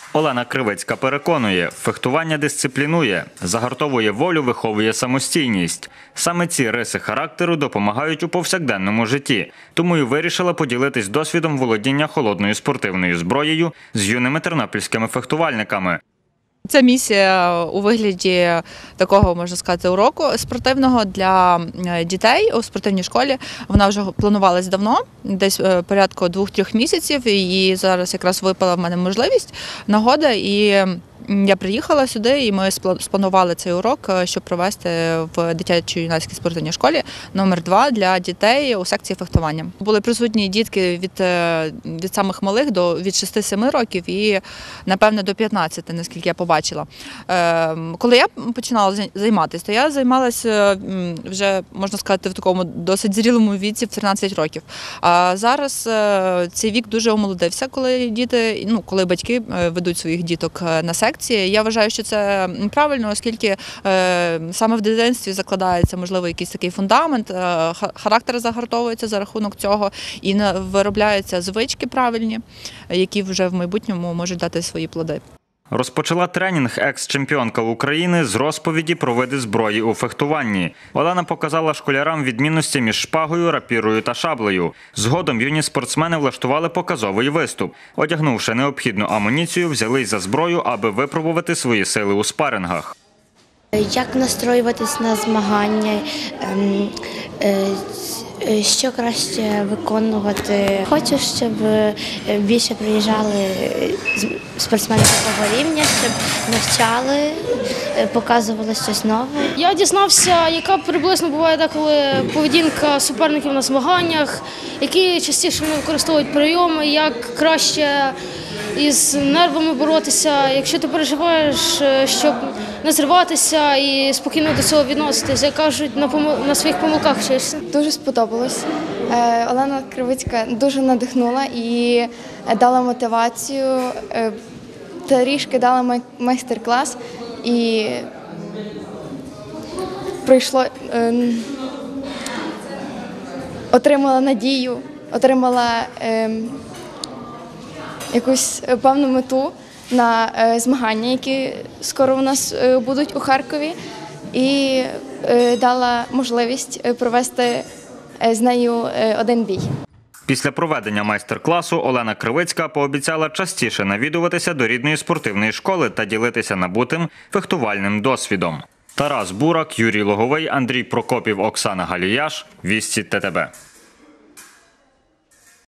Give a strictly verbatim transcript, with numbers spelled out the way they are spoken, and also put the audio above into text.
Олена Кривицька переконує, фехтування дисциплінує, загартовує волю, виховує самостійність. Саме ці риси характеру допомагають у повсякденному житті. Тому і вирішила поділитись досвідом володіння холодною спортивною зброєю з юними тернопільськими фехтувальниками. Це місія у вигляді такого, можна сказати, уроку спортивного для дітей у спортивній школі. Вона вже планувалась давно, десь порядку двох-трьох місяців, і зараз якраз випала в мене можливість, нагода, і я приїхала сюди, і ми спланували цей урок, щоб провести в дитячо-юнацькій спортивній школі номер два для дітей у секції фехтування. Були присутні дітки від, від самих малих до від шести-семи років і, напевно, до п'ятнадцяти, наскільки я побачила. Коли я починала займатися, то я займалася вже, можна сказати, в такому досить зрілому віці, в тринадцять років. А зараз цей вік дуже омолодився, коли діти, ну, коли батьки ведуть своїх діток на секції. Я вважаю, що це правильно, оскільки е, саме в дитинстві закладається, можливо, якийсь такий фундамент, е, характер загартовується за рахунок цього і виробляються звички правильні, які вже в майбутньому можуть дати свої плоди. Розпочала тренінг екс-чемпіонка України з розповіді про види зброї у фехтуванні. Олена показала школярам відмінності між шпагою, рапірою та шаблею. Згодом юні спортсмени влаштували показовий виступ. Одягнувши необхідну амуніцію, взялись за зброю, аби випробувати свої сили у спарингах. Як настроюватись на змагання, що краще виконувати. Хочу, щоб більше приїжджали спортсмени такого рівня, щоб навчали, показували щось нове. Я дізнався, яка приблизно буває деколи поведінка суперників на змаганнях, які частіше вони використовують прийоми, як краще із нервами боротися, якщо ти переживаєш, щоб не зриватися і спокійно до цього відноситися, як кажуть, на, помил... на своїх помилках вчишся. Дуже сподобалось. Олена Кривицька дуже надихнула і дала мотивацію, трішки дала майстер-клас і прийшло, отримала надію, отримала якусь певну мету на змагання, які скоро у нас будуть у Харкові, і дала можливість провести з нею один бій. Після проведення майстер-класу Олена Кривицька пообіцяла частіше навідуватися до рідної спортивної школи та ділитися набутим фехтувальним досвідом. Тарас Бурак, Юрій Логовий, Андрій Прокопів, Оксана Галіяш. Вісті ТТБ.